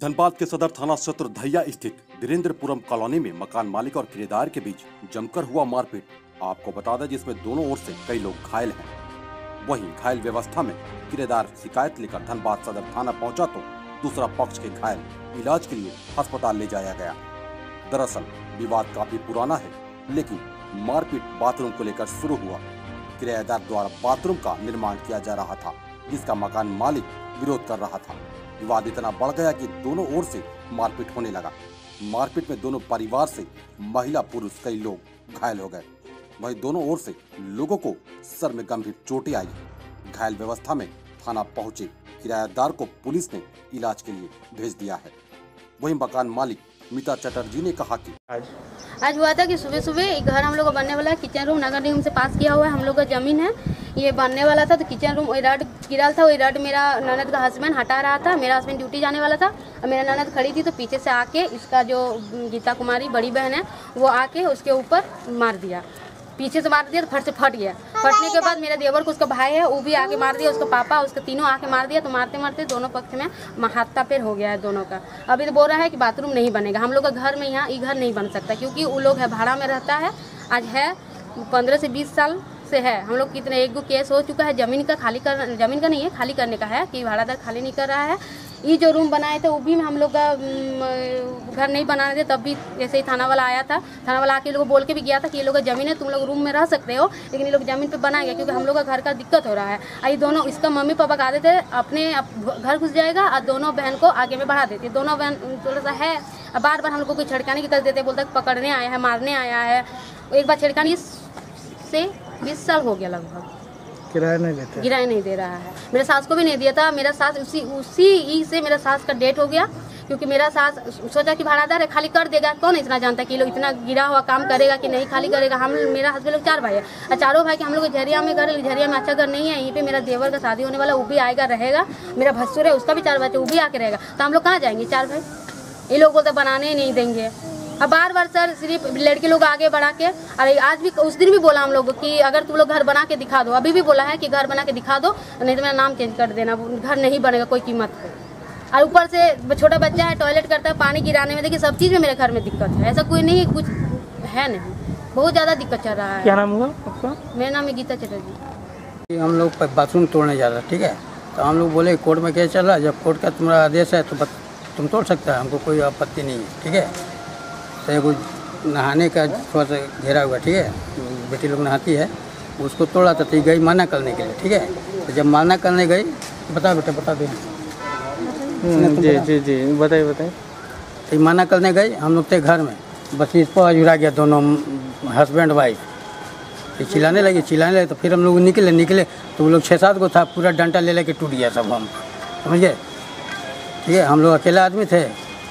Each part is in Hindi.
धनबाद के सदर थाना क्षेत्र धैया स्थित वीरेंद्रपुरम कॉलोनी में मकान मालिक और किराएदार के बीच जमकर हुआ मारपीट। आपको बता दें जिसमें दोनों ओर से कई लोग घायल हैं। वहीं घायल व्यवस्था में किराएदार शिकायत लेकर धनबाद सदर थाना पहुंचा तो दूसरा पक्ष के घायल इलाज के लिए अस्पताल ले जाया गया। दरअसल विवाद काफी पुराना है, लेकिन मारपीट बाथरूम को लेकर शुरू हुआ। किराएदार द्वारा बाथरूम का निर्माण किया जा रहा था, जिसका मकान मालिक विरोध कर रहा था। विवाद इतना बढ़ गया कि दोनों ओर से मारपीट होने लगा। मारपीट में दोनों परिवार से महिला पुरुष कई लोग घायल हो गए। वहीं दोनों ओर से लोगों को सर में गंभीर चोटें आई। घायल व्यवस्था में थाना पहुंचे किराएदार को पुलिस ने इलाज के लिए भेज दिया है। वहीं मकान मालिक मीता चटर्जी ने कहा कि आज हुआ था कि सुबह सुबह घर हम लोग का बनने वाला है। किचन रूम नगर निगम से पास किया हुआ है। हम लोग का जमीन है, ये बनने वाला था। तो किचन रूम वही रड गिरा था। वही रड मेरा ननद का हस्बैंड हटा रहा था। मेरा हस्बैंड ड्यूटी जाने वाला था और मेरा ननद खड़ी थी। तो पीछे से आके इसका जो गीता कुमारी बड़ी बहन है वो आके उसके ऊपर मार दिया। पीछे से मार दिया तो फट से फट गया। फटने के बाद मेरा देवर को उसका भाई है वो भी आके मार दिया। उसका पापा उसका तीनों आके मार दिया। तो मारते मारते दोनों पक्ष में हाथापेर हो गया है दोनों का। अभी तो बोल रहा है कि बाथरूम नहीं बनेगा। हम लोग का घर में यहाँ ये घर नहीं बन सकता, क्योंकि वो लोग है भाड़ा में रहता है। आज है 15 से 20 साल से है। हम लोग कितने एक दो केस हो चुका है। जमीन का नहीं है, खाली करने का है कि भाड़ादार खाली नहीं कर रहा है। ये जो रूम बनाए थे वो भी हम लोग का घर नहीं बनाने थे। तब भी ऐसे ही थाना वाला आया था। थाना वाला आके लोगों को बोल के भी गया था कि ये लोग का जमीन है, तुम लोग रूम में रह सकते हो, लेकिन ये लोग जमीन पे बनाएंगे क्योंकि हम लोग का घर का दिक्कत हो रहा है। ये दोनों इसका मम्मी पापा कहते थे अपने घर घुस जाएगा और दोनों बहन को आगे में बढ़ा देती। दोनों बहन थोड़ा सा है, बार बार हम लोग को कोई छिड़काने की कर देते, बोलते पकड़ने आया है, मारने आया है। एक बार छिड़काने से 20 साल हो गया लगभग। किराया नहीं दे रहा है। मेरा सास को भी नहीं दिया था। मेरा सास उसी से मेरा सास का डेट हो गया, क्योंकि मेरा सास सोचा कि भाड़ादार है खाली कर देगा। कौन इतना जानता है कि लोग इतना गिरा हुआ काम करेगा कि नहीं खाली करेगा। हम मेरा हस्बैंड लोग 4 भाई है और चारों भाई के हम लोग झरिया में घर, झरिया में अच्छा घर नहीं है। यहीं पे मेरा देवर का शादी होने वाला, वो भी आएगा रहेगा। मेरा भसुर है उसका भी 4 बच्चे, वो भी आके रहेगा। तो हम लोग कहाँ जाएंगे 4 भाई? ये लोग बोलते बनाने ही नहीं देंगे। अब बार बार सर सिर्फ लड़के लोग आगे बढ़ा के, अरे आज भी उस दिन भी बोला हम लोग कि अगर तुम लोग घर बना के दिखा दो। अभी भी बोला है कि घर बना के दिखा दो, नहीं तो मेरा नाम चेंज कर देना। घर नहीं बनेगा कोई कीमत पे। और ऊपर से छोटा बच्चा है, टॉयलेट करता है, पानी गिराने में। देखिए सब चीज़ में मेरे घर में दिक्कत है। ऐसा कोई नहीं कुछ है नहीं, बहुत ज़्यादा दिक्कत चल रहा है। क्या नाम हुआ आपका? मेरा नाम है गीता चटर्जी। हम लोग बाथरूम तोड़ने जा रहे, ठीक है। तो हम लोग बोले कोर्ट में केस चल रहा है, जब कोर्ट का तुम्हारा आदेश है तो तुम तोड़ सकता है, हमको कोई आपत्ति नहीं है, ठीक है। तो कुछ नहाने का थोड़ा सा घेरा हुआ, ठीक है, बेटी लोग नहाती है, उसको तोड़ा तो गई माना करने के लिए, ठीक है। तो जब माना करने गई, बता बेटा बता दे। जी बताइए। तो माना करने गई, हम लोग थे घर में, बस इस पर जुड़ा गया दोनों हस्बैंड वाइफ। चिल्लाने लगे तो फिर हम लोग निकले तो वो लोग 6-7 को था, पूरा डंडा ले लेके टूट गया सब। हम समझ गए, ठीक है। हम लोग अकेला आदमी थे।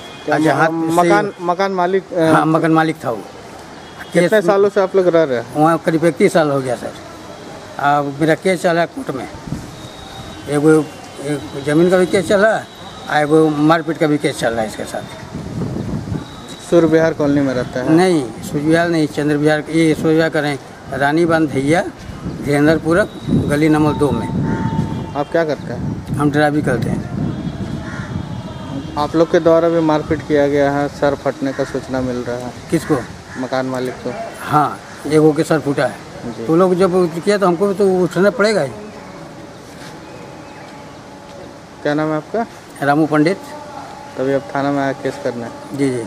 मकान मालिक? हाँ, मकान मालिक था वो। कितने सालों से आप लोग रह रहे हैं वहाँ? करीब 31 साल हो गया सर। अब मेरा केस चल रहा है कोर्ट में। एक जमीन का भी केस चल रहा है और एगो मारपीट का भी केस चल रहा है इसके साथ। सूर्य विहार कॉलोनी में रहता है? नहीं, सूर्य विहार नहीं, चंद्र विहार। ये सूर्य विहार करें रानी बांध धैया वीरेंद्रपुरम गली नंबर 2 में। आप क्या करते हैं? हम ड्राइविंग करते हैं। आप लोग के द्वारा भी मारपीट किया गया है, सर फटने का सूचना मिल रहा है। किसको? मकान मालिक को। हाँ, एगो के सर फूटा है। तो लोग जब किया तो हमको भी तो उठना पड़ेगा ही। क्या नाम है आपका? रामू पंडित। तभी अब थाना में आया केस करना है? जी।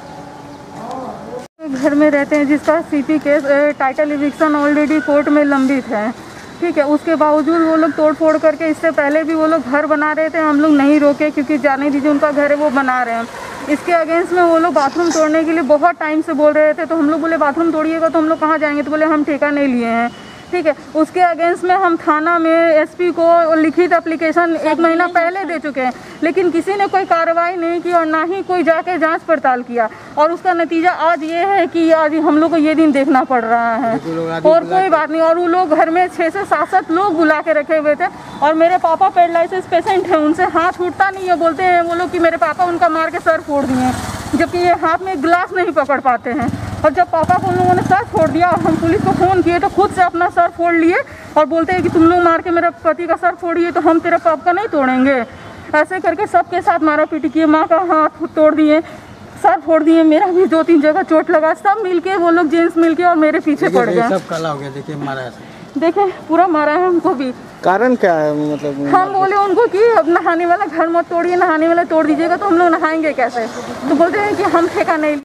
घर में रहते हैं जिसका CP case title eviction already court में लंबित है, ठीक है। उसके बावजूद वो लोग तोड़ फोड़ करके, इससे पहले भी वो लोग घर बना रहे थे, हम लोग नहीं रोके क्योंकि जाने दीजिए उनका घर है वो बना रहे हैं। इसके अगेंस्ट में वो लोग बाथरूम तोड़ने के लिए बहुत टाइम से बोल रहे थे। तो हम लोग बोले बाथरूम तोड़िएगा तो हम लोग कहाँ जाएंगे? तो बोले हम ठेका नहीं लिए हैं, ठीक है। उसके अगेंस्ट में हम थाना में एसपी को लिखित एप्लीकेशन 1 महीना पहले दे चुके हैं, लेकिन किसी ने कोई कार्रवाई नहीं की और ना ही कोई जाके जांच पड़ताल किया। और उसका नतीजा आज ये है कि आज हम लोग को ये दिन देखना पड़ रहा है। और कोई बात नहीं। और वो लोग घर में 6 से 7 लोग बुला के रखे हुए थे। और मेरे पापा पैरालिसिस पेशेंट हैं, उनसे हाथ उठता नहीं है। बोलते हैं वो लोग कि मेरे पापा उनका मार के सर फोड़ दिए, जबकि ये हाथ में गिलास नहीं पकड़ पाते हैं। और जब पापा को उन लोगों ने सर फोड़ दिया और हम पुलिस को फ़ोन किए तो खुद से अपना सर फोड़ लिए और बोलते हैं कि तुम लोग मार के मेरे पति का सर फोड़िए तो हम तेरे पाप का नहीं तोड़ेंगे। ऐसे करके सबके साथ मारा पीटी किए, माँ का हाथ तोड़ दिए, सर फोड़ दिए, मेरा भी 2-3 जगह चोट लगा। सब मिलके वो लोग जेंट्स मिलके और मेरे पीछे पड़ गए। सब काला हो गया, देखिए मारा है, देखे पूरा मारा है हमको भी। कारण क्या है? मतलब हम बोले उनको कि अब नहाने वाला घर मत तोड़िए, नहाने वाला तोड़ दीजिएगा तो हम लोग नहाएंगे कैसे? तो बोलते हैं कि हम ठेका नहीं